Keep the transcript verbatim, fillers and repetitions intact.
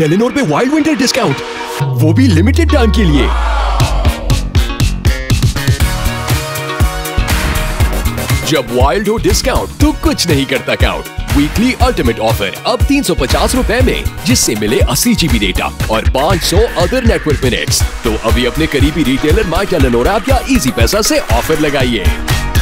Telenor पे wild winter discount, वो भी लिमिटेड टाइम के लिए। जब वाइल्ड हो डिस्काउंट तो कुछ नहीं करता काउंट। वीकली अल्टीमेट ऑफर अब तीन सौ पचास रुपए में, जिससे मिले अस्सी जीबी डेटा और पाँच सौ अदर नेटवर्क मिनट्स। तो अभी अपने करीबी रिटेलर माई टेलेनोर ऐप या इजी पैसा से ऑफर लगाइए।